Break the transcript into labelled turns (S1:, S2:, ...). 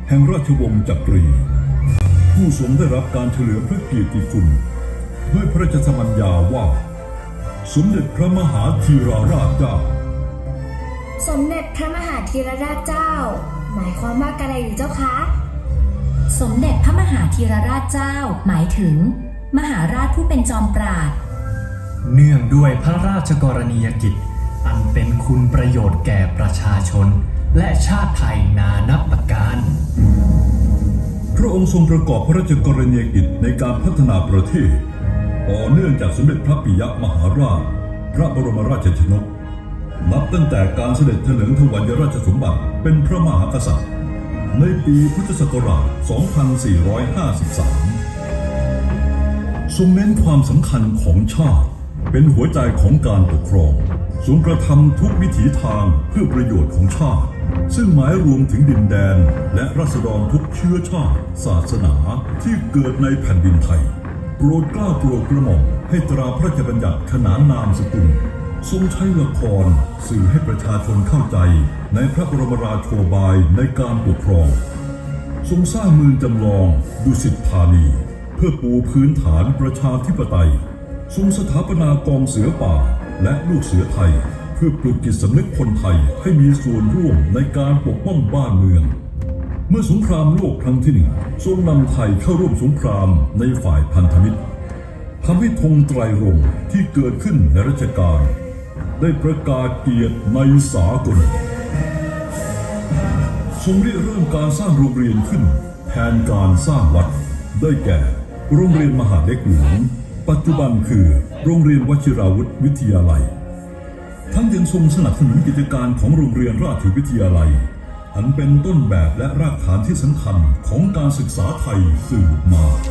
S1: แห่งราชวงศ์จักรีผู้ทรงได้รับการเฉลิมพระเกียรติคุณด้วยพระราชสมัญญาว่าสมเด็จพระมหาธีรราชเจ้า
S2: สมเด็จพระมหาธีรราชเจ้าหมายความว่าอะไรหรือเจ้าคะ
S3: สมเด็จพระมหาธีรราชเจ้าหมายถึงมหาราชผู้เป็นจอมปราชญ์
S4: เนื่องด้วยพระราชกรณียกิจอันเป็นคุณประโยชน์แก่ประชาชนและชาติไทยนานับประการ
S1: พระองค์ทรงประกอบพระราชกรณียกิจในการพัฒนาประเทศต่อเนื่องจากสมเด็จพระปิยมหาราชพระบรมราชชนกนับตั้งแต่การเสด็จเถลิงถวัลยราชสมบัติเป็นพระมหากษัตริย์ในปีพุทธศักราช 2453 ทรงเน้นความสำคัญของชาติเป็นหัวใจของการปกครองทรงกระทำทุกวิถีทางเพื่อประโยชน์ของชาติซึ่งหมายรวมถึงดินแดนและราษฎรทุกเชื้อชาติศาสนาที่เกิดในแผ่นดินไทยโปรดเกล้าโปรดกระหม่อมให้ตราพระราชบัญญัติขนานนามสกุลทรงใช้ละครสื่อให้ประชาชนเข้าใจในพระบรมราโชบายในการปกครองทรงสร้างเมืองจำลองดุสิตธานีเพื่อปูพื้นฐานประชาธิปไตยทรงสถาปนากองเสือป่าและลูกเสือไทยเพื่อปลุกจิตสำนึกคนไทยให้มีส่วนร่วมในการปกป้องบ้านเมืองเมื่อสงครามโลกครั้งที่หนึ่งทรงนำไทยเข้าร่วมสงครามในฝ่ายพันธมิตรทำให้ธงไตรรงค์ที่เกิดขึ้นในรัชกาลได้ประกาศเกียรติในสากลทรงเริ่มการสร้างโรงเรียนขึ้นแทนการสร้างวัดได้แก่โรงเรียนมหาเล็กหลวงปัจจุบันคือโรงเรียนวชิราวุธวิทยาลัยทั้งยังทรงสนับสนุนกิจการของโรงเรียนราชวิทยาลัยอันเป็นต้นแบบและรากฐานที่สำคัญของการศึกษาไทยสืบมา